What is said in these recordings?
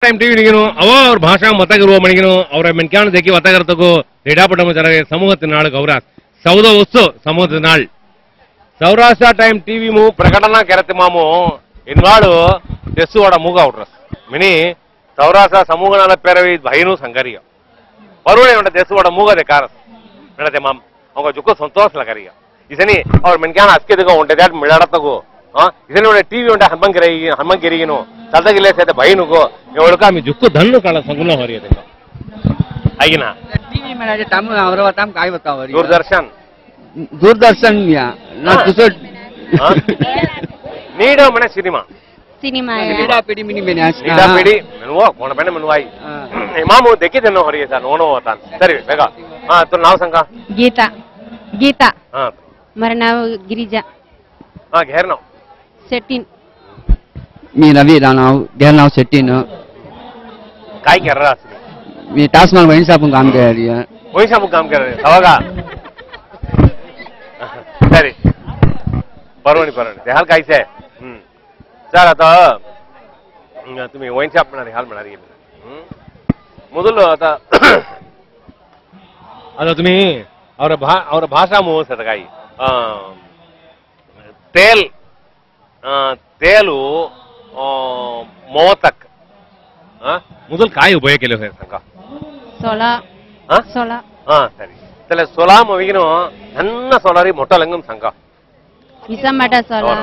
time TV निगिनो और भाषा मतागिरुव मणिगिनो और मेनक्यान देखि वतागरतको क्रीडापटम जरगे समूहत नाळ गौरास सौद वस्तु समूहत नाळ सौराष्ट्र टाइम टीवी मु प्रकटना केरते मामु इन्वाळु देसुवाड मूग औट्रस मिनी सौराष्ट्र समूह नाळ पेरवी भयनु संगरिया परुणे उंड देसुवाड मूग दे कारस मेडते माम अंग जुको संतोष लगरिया इसनी और मेनक्यान अस्के दगो उंडे दैट मिलाडतगो इसनी उंडे टीवी उंडे हम्मंगिरिगिनो तलदगिले सेते भयनुगो एवळका मी जुक्कु धन्नु काळ संगुलो हरियते आइना टीवी मेलाजे ताम औरवा ताम काय बताओ दूरदर्शन दूरदर्शन या ना दुसर नीडो मने सिनेमा सिनेमा नीडा पिडी मिनी मेने नीडा पिडी मेनुवा कोण बेने मेनुवाई इमामु देखिदेनो हरियता नोनो होता सरी बेगा तो नाव सांगा गीता गीता हां मारे नाव गिरिजा घेर नाव सेटिन मी रवि राणाव घेर नाव सेटिन काय कर रहा मी टास्माल वहीं साहब काम कर रही है वहीं साहब काम कर रहे हैं सवागा सरी परवणी ते हाल कायसे सर आता तुम्ही वहीं साहब म्हणा हाल म्हणा ಮೊದಲು आता तुम्ही और भाषा मुह सतगाई तेलू मोतक ಮೊದಲು काय ಉಪಯೋಗ केले होते सांगा सोला सोला ಸರಿ ತಲೆ ಸೋಲಾ ಮವಿಗಿನು ನನ್ನ ಸೋಲಾರಿ ಮೊಟ್ಟಲಂಗಂ ಸಂಘ ಇಸಮಟ ಸೋಲಾ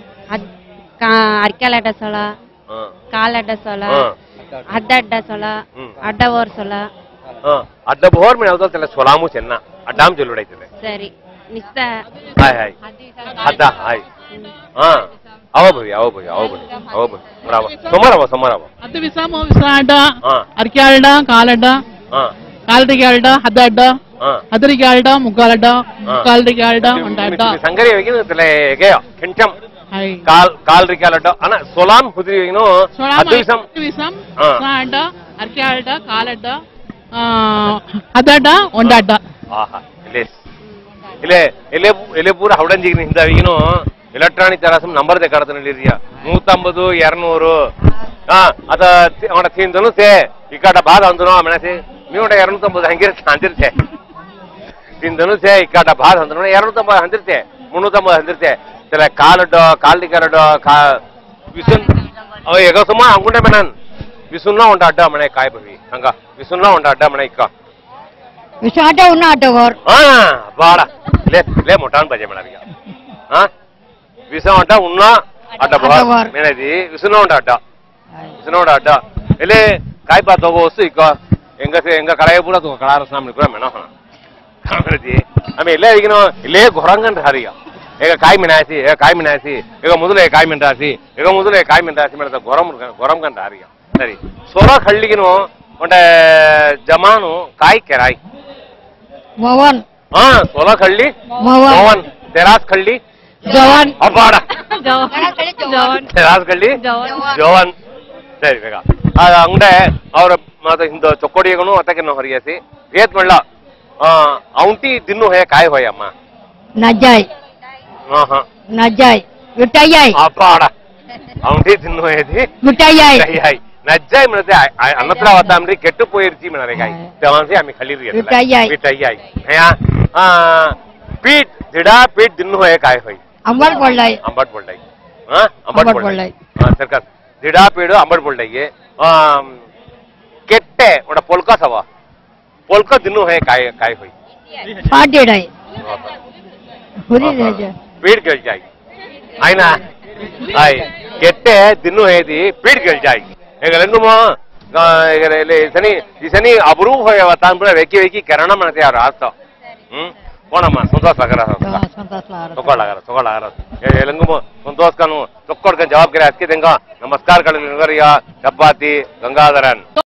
ಅರ್ಕಲಟ ಸೋಲಾ ಕಾಲಟ ಸೋಲಾ ಅಡ್ಡ ಸೋಲಾ ಅಡ್ಡ ಓರ್ ಸೋಲಾ ಅಡ್ಡ ಬೋರ್ ಮೇಲೆ ಯಾವ್ದೋ ತಲೆ ಸೋಲಾಮು ಚೆನ್ನ ಅಡ್ಡಾಮ್ ಜೊಲ್ಲುಡೈತದೆ ಸರಿ ನಿಸ್ತ ಹಾಯ್ ಹಾಯ್ ಅಡ್ಡ ಹಾಯ್ ಅವ ಬವಿ ಬರಾವ ಸೋಮರವ ಅದು ವಿಸಾಮೋ ವಿಸಾಡ ಅರ್ಕ್ಯಾಲ್ಡ ಕಾಲಡ ಕಾಲಡಿಗೆ ಆಲ್ಡ ಹದ್ದಡ್ಡ ಹದರಿಗೆ ಆಲ್ಡ ಮುಗ್ಗಾಲಡ ಮುಗ್ಗಾಲಡಿಗೆ ಆಲ್ಡ ಒಂಡಾಡ ಸಂಗರಿ ಹೋಗಿನ ತಲೆ ಗೆ ಕೆಂಟಂ ಕಾಲರಿಗೆ ಆಲ್ಡ ಅನ ಸೋಲಾಂ ಹುದಿರಿಗಿನು ಅದು ವಿಸಂ ಸಾಡ ಅರ್ಕ್ಯಾಲ್ಡ ಕಾಲಡ ಹದ್ದಡ್ಡ ಒಂಡಾಡ ಆಹಾ ಇಲೆ ಪೂರ ಹೌಡಂಜಿಗಿನ ಹಿಂದಾವಿಗಿನು इलेक्ट्रॉनिक तरह नंबर दे करते नहीं 150 200 आता ಅವನ ತಿಂದನು ಸೇ ಇಕಡ ಬಾದ ಅಂದನು ಮನೆ ಸೇ ನೀವಡ 250 ಹಂಗಿರ ಅಂದಿರ್ತೆ ತಿಂದನು ಸೇ ಇಕಡ ಬಾದ ಅಂದನು 250 ಅಂದಿರ್ತೆ 350 ಅಂದಿರ್ತೆ ತಲೆ ಕಾಲ್ಡಿ ಕರಡ ವಿಸುನ್ ಅವ ಏಗ ಸುಮ ಅಂಗುಂಡೆ ಮನನ್ ವಿಸುನ್ನ ಉಂಡ ಅಡ್ಡ ಮನೆ ಕಾಯ ಬವಿ ಹಂಗ ವಿಸುನ್ನ ಉಂಡ ಅಡ್ಡ ಮನೆ ಇಕ್ಕ ವಿಸಾಟ ಉನ್ನ ಅಡ್ಡ ಗೋರ್ ಬಾಡ ಲೇ ಮೊಟಾನ್ ಬಜೆ ಮನರಿಗ ವಿಸಾ ಉನ್ನ ಅಡ್ಡ ಮೇನದಿ ವಿಸುನ ಉಂಡ ಅಡ್ಡ ಎಲೆ ಕಾಯಿ ಪಾತ್ ಹೋಗೋ ವಸ್ತು ಈಗ ಹೆಂಗ ಕಳಾಯ ಪೂರ ತು ಕಳಾರ ಸಾಮನೆ ಕೂಡ ಮೇನ ಹಣ ಕಾಮರದಿ ಆಮೇಲೆ ಇಲ್ಲೇ ಈಗಿನ ಇಲ್ಲೇ ಗೊರಂಗಂಡ ಹರಿಯ ಈಗ ಕಾಯಿ ಮಿನಾಸಿ ಈಗ ಮೊದಲೇ ಕಾಯಿ ಮಿಂಟಾಸಿ ಮೇಡ ಗೊರಂ ಗಂಡ ಹರಿಯ ಸರಿ ಸೋರ ಹಳ್ಳಿಗಿನು ಒಂಟೆ ಜಮಾನು ಕಾಯಿ ಕೆರಾಯಿ ಮೋವನ್ ಸೋಲ ಹಳ್ಳಿ ಮೋವನ್ ತೆರಾಸ್ ಹಳ್ಳಿ ಜವಾನ್ ಅಬ್ಬಾಡ ರಾಜಗಳ್ಳಿ ಜವಾನ್ ಸರಿ ಬೇಗ ಅಂಗಡೆ ಅವ್ರ ಮತ್ತೆ ಹಿಂದ ಚೊಕ್ಕೋಡಿಯಗನು ಅತ್ತಕ್ಕೆ ಹೊರಿಯಸಿ ವೇತ್ ಮಳ್ಳ ಔಂಟಿ ದಿನ್ನು ಹೇ ಕಾಯ್ ಹೋಯ್ ಅಮ್ಮ ನಜಾಯ್ ನಜಾಯ್ ಮಿಠಾಯಿ ಅಬ್ಬಾಡ ಔಂಟಿ ದಿನ್ನು ಹೇದಿ ಮಿಠಾಯಿ ನಜ್ಜಾಯ್ ಮಿಣತೆ ಅನ್ನತ್ರ ಅವತಾಮ್ರಿ ಕೆಟ್ಟು ಪೋಯಿರ್ಚಿ ಮಿಣರೆ ಕಾಯ್ ತವಾನ್ಸಿ ಆಮಿ ಖಲಿರಿ ಮಿಠಾಯಿ ಹೇ ಪೀಟ್ ದಿಡಾ ಪೀಟ್ ದಿನ್ನು ಹೇ ಕಾಯ್ ಹೋಯ್ अंबट बोल्डाई सरकार दिडा पेड़ अंबट बोल्डाई केट्टे उड़ा पोलका सवा पोलका दिनों है काय हुई फाट डेढ़ाई हुरी राजा पीड़ गल जाए आई ना आई केट्टे दिनों है दी पीड़ गल जाए एक लंगु मो इसनी अबरूफ है वतान पूरा वेकी करना मनते यार आज तो कोणಮ್ಮ ಸಂತೋಷ ತಗೊಳ್ಳಾಗರ ಎಲ್ಲಂಗು ಸಂತೋಷ ಕಾನು ತಕ್ಕೊಡ್ಕೊಂಡು ಜವಾಬ್ದಾರಿ ಅಸ್ಕಿದಂಗ ನಮಸ್ಕಾರ ಕಳಿಯ ಚಪಾತಿ ಗಂಗಾಧರನ್